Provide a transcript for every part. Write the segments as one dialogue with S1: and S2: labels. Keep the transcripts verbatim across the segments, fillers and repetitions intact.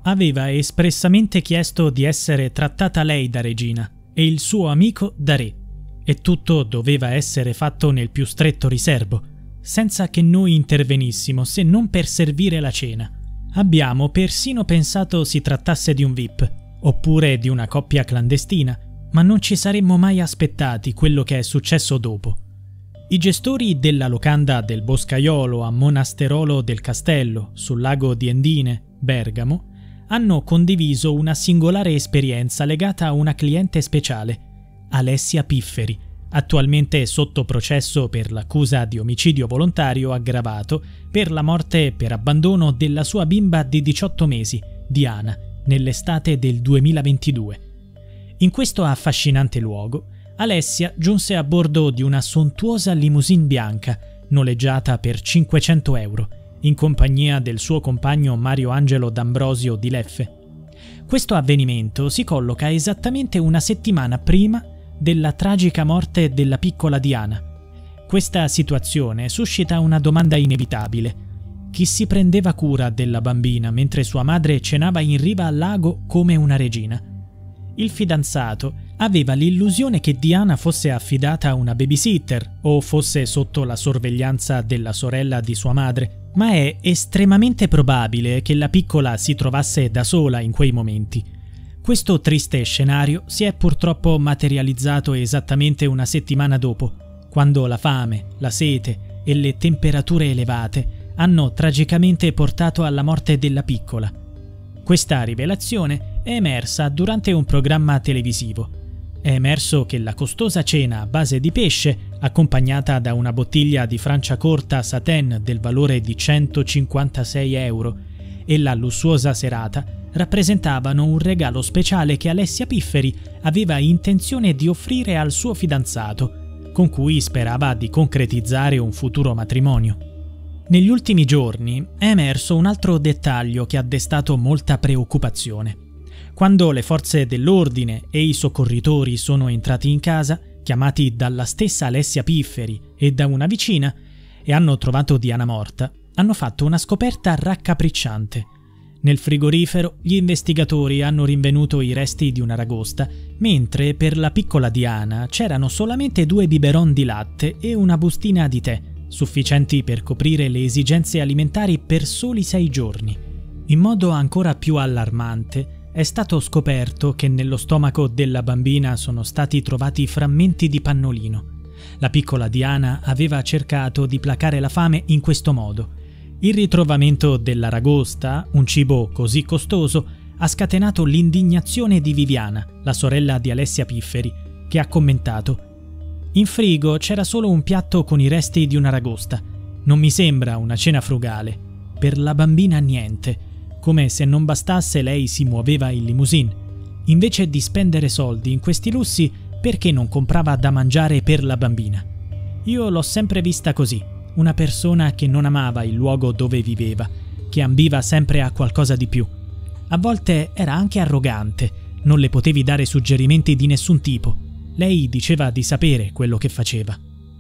S1: aveva espressamente chiesto di essere trattata lei da regina e il suo amico da re, e tutto doveva essere fatto nel più stretto riserbo, senza che noi intervenissimo se non per servire la cena. Abbiamo persino pensato si trattasse di un V I P, oppure di una coppia clandestina, ma non ci saremmo mai aspettati quello che è successo dopo. I gestori della locanda del Boscaiolo a Monasterolo del Castello, sul lago di Endine, Bergamo, hanno condiviso una singolare esperienza legata a una cliente speciale, Alessia Pifferi, attualmente sotto processo per l'accusa di omicidio volontario aggravato per la morte per abbandono della sua bimba di diciotto mesi, Diana, nell'estate del duemilaventidue. In questo affascinante luogo, Alessia giunse a bordo di una sontuosa limousine bianca, noleggiata per cinquecento euro, in compagnia del suo compagno Mario Angelo D'Ambrosio di Leffe. Questo avvenimento si colloca esattamente una settimana prima della tragica morte della piccola Diana. Questa situazione suscita una domanda inevitabile. Chi si prendeva cura della bambina mentre sua madre cenava in riva al lago come una regina? Il fidanzato aveva l'illusione che Diana fosse affidata a una babysitter o fosse sotto la sorveglianza della sorella di sua madre, ma è estremamente probabile che la piccola si trovasse da sola in quei momenti. Questo triste scenario si è purtroppo materializzato esattamente una settimana dopo, quando la fame, la sete e le temperature elevate hanno tragicamente portato alla morte della piccola. Questa rivelazione è emersa durante un programma televisivo. È emerso che la costosa cena a base di pesce, accompagnata da una bottiglia di Franciacorta Satin del valore di centocinquantasei euro, e la lussuosa serata rappresentavano un regalo speciale che Alessia Pifferi aveva intenzione di offrire al suo fidanzato, con cui sperava di concretizzare un futuro matrimonio. Negli ultimi giorni è emerso un altro dettaglio che ha destato molta preoccupazione. Quando le forze dell'ordine e i soccorritori sono entrati in casa, chiamati dalla stessa Alessia Pifferi e da una vicina, e hanno trovato Diana morta, hanno fatto una scoperta raccapricciante. Nel frigorifero gli investigatori hanno rinvenuto i resti di un'aragosta, mentre per la piccola Diana c'erano solamente due biberon di latte e una bustina di tè, sufficienti per coprire le esigenze alimentari per soli sei giorni. In modo ancora più allarmante, è stato scoperto che nello stomaco della bambina sono stati trovati frammenti di pannolino. La piccola Diana aveva cercato di placare la fame in questo modo. Il ritrovamento dell'aragosta, un cibo così costoso, ha scatenato l'indignazione di Viviana, la sorella di Alessia Pifferi, che ha commentato: «In frigo c'era solo un piatto con i resti di un'aragosta. Non mi sembra una cena frugale. Per la bambina niente». Come se non bastasse, lei si muoveva in limousine. Invece di spendere soldi in questi lussi, perché non comprava da mangiare per la bambina? Io l'ho sempre vista così, una persona che non amava il luogo dove viveva, che ambiva sempre a qualcosa di più. A volte era anche arrogante, non le potevi dare suggerimenti di nessun tipo. Lei diceva di sapere quello che faceva.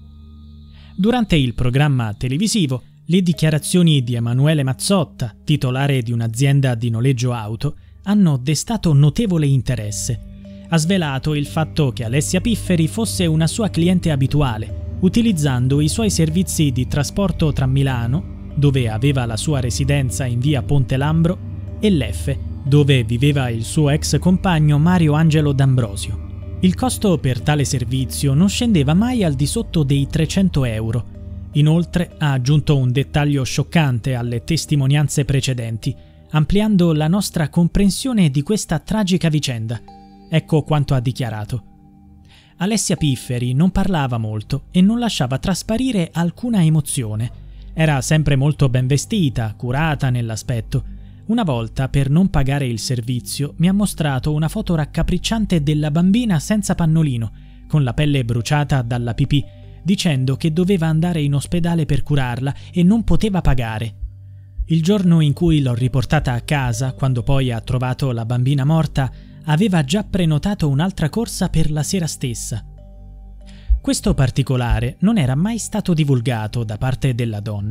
S1: Durante il programma televisivo, le dichiarazioni di Emanuele Mazzotta, titolare di un'azienda di noleggio auto, hanno destato notevole interesse. Ha svelato il fatto che Alessia Pifferi fosse una sua cliente abituale, utilizzando i suoi servizi di trasporto tra Milano, dove aveva la sua residenza in via Ponte Lambro, e Leffe, dove viveva il suo ex compagno Mario Angelo D'Ambrosio. Il costo per tale servizio non scendeva mai al di sotto dei trecento euro. Inoltre ha aggiunto un dettaglio scioccante alle testimonianze precedenti, ampliando la nostra comprensione di questa tragica vicenda. Ecco quanto ha dichiarato. Alessia Pifferi non parlava molto e non lasciava trasparire alcuna emozione. Era sempre molto ben vestita, curata nell'aspetto. Una volta, per non pagare il servizio, mi ha mostrato una foto raccapricciante della bambina senza pannolino, con la pelle bruciata dalla pipì, dicendo che doveva andare in ospedale per curarla e non poteva pagare. Il giorno in cui l'ho riportata a casa, quando poi ha trovato la bambina morta, aveva già prenotato un'altra corsa per la sera stessa. Questo particolare non era mai stato divulgato da parte della donna.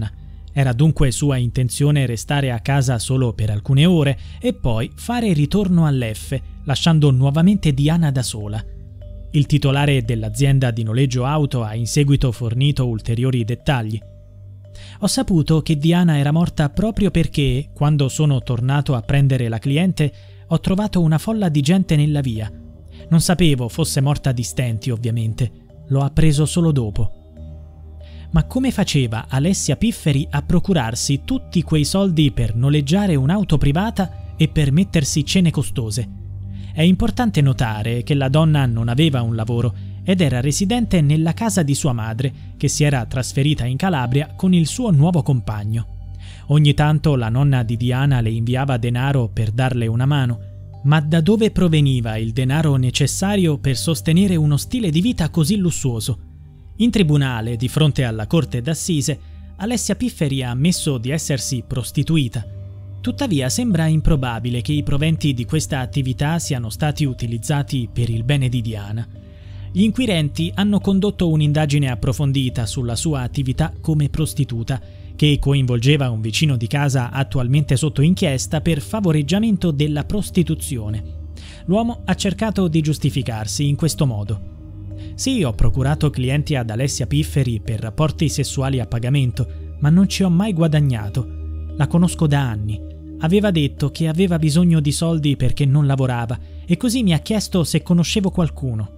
S1: Era dunque sua intenzione restare a casa solo per alcune ore e poi fare ritorno all'F, lasciando nuovamente Diana da sola. Il titolare dell'azienda di noleggio auto ha in seguito fornito ulteriori dettagli. Ho saputo che Diana era morta proprio perché, quando sono tornato a prendere la cliente, ho trovato una folla di gente nella via. Non sapevo fosse morta di stenti, ovviamente. L'ho appreso solo dopo. Ma come faceva Alessia Pifferi a procurarsi tutti quei soldi per noleggiare un'auto privata e per mettersi cene costose? È importante notare che la donna non aveva un lavoro ed era residente nella casa di sua madre, che si era trasferita in Calabria con il suo nuovo compagno. Ogni tanto la nonna di Diana le inviava denaro per darle una mano, ma da dove proveniva il denaro necessario per sostenere uno stile di vita così lussuoso? In tribunale, di fronte alla corte d'assise, Alessia Pifferi ha ammesso di essersi prostituita. Tuttavia sembra improbabile che i proventi di questa attività siano stati utilizzati per il bene di Diana. Gli inquirenti hanno condotto un'indagine approfondita sulla sua attività come prostituta, che coinvolgeva un vicino di casa attualmente sotto inchiesta per favoreggiamento della prostituzione. L'uomo ha cercato di giustificarsi in questo modo. Sì, ho procurato clienti ad Alessia Pifferi per rapporti sessuali a pagamento, ma non ci ho mai guadagnato. La conosco da anni. Aveva detto che aveva bisogno di soldi perché non lavorava e così mi ha chiesto se conoscevo qualcuno.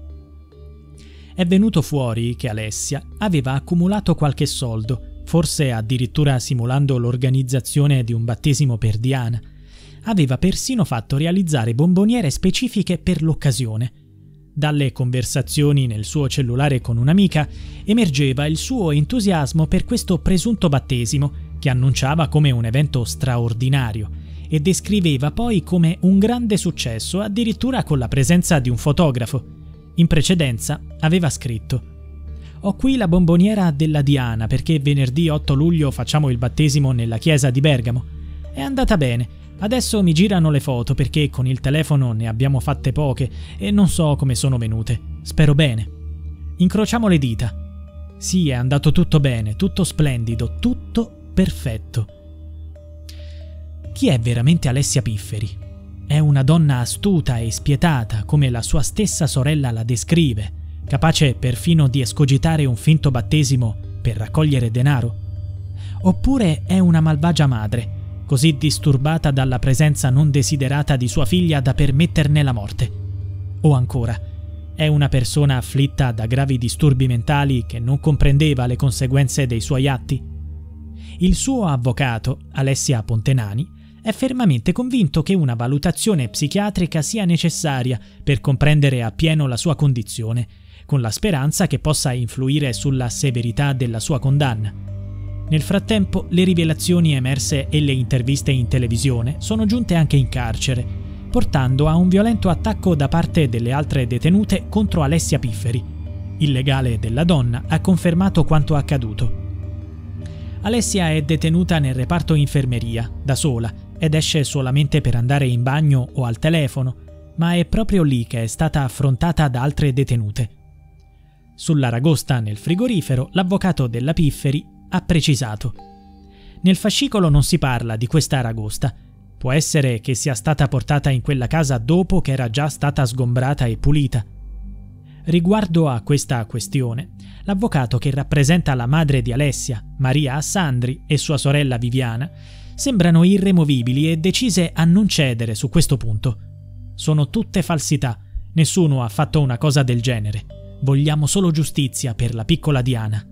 S1: È venuto fuori che Alessia aveva accumulato qualche soldo, forse addirittura simulando l'organizzazione di un battesimo per Diana. Aveva persino fatto realizzare bomboniere specifiche per l'occasione. Dalle conversazioni nel suo cellulare con un'amica emergeva il suo entusiasmo per questo presunto battesimo, che annunciava come un evento straordinario e descriveva poi come un grande successo, addirittura con la presenza di un fotografo. In precedenza aveva scritto: «Ho qui la bomboniera della Diana perché venerdì otto luglio facciamo il battesimo nella chiesa di Bergamo. È andata bene. Adesso mi girano le foto perché con il telefono ne abbiamo fatte poche e non so come sono venute. Spero bene. Incrociamo le dita. Sì, è andato tutto bene, tutto splendido, tutto perfetto». Chi è veramente Alessia Pifferi? È una donna astuta e spietata, come la sua stessa sorella la descrive, capace perfino di escogitare un finto battesimo per raccogliere denaro? Oppure è una malvagia madre, così disturbata dalla presenza non desiderata di sua figlia da permetterne la morte? O ancora, è una persona afflitta da gravi disturbi mentali che non comprendeva le conseguenze dei suoi atti? Il suo avvocato, Alessia Pontenani, è fermamente convinto che una valutazione psichiatrica sia necessaria per comprendere appieno la sua condizione, con la speranza che possa influire sulla severità della sua condanna. Nel frattempo, le rivelazioni emerse e le interviste in televisione sono giunte anche in carcere, portando a un violento attacco da parte delle altre detenute contro Alessia Pifferi. Il legale della donna ha confermato quanto accaduto. Alessia è detenuta nel reparto infermeria, da sola, ed esce solamente per andare in bagno o al telefono, ma è proprio lì che è stata affrontata da altre detenute. Sull'aragosta nel frigorifero, l'avvocato della Pifferi ha precisato: «Nel fascicolo non si parla di questa aragosta. Può essere che sia stata portata in quella casa dopo che era già stata sgombrata e pulita». Riguardo a questa questione, l'avvocato che rappresenta la madre di Alessia, Maria Assandri, e sua sorella Viviana sembrano irremovibili e decise a non cedere su questo punto. «Sono tutte falsità, nessuno ha fatto una cosa del genere. Vogliamo solo giustizia per la piccola Diana».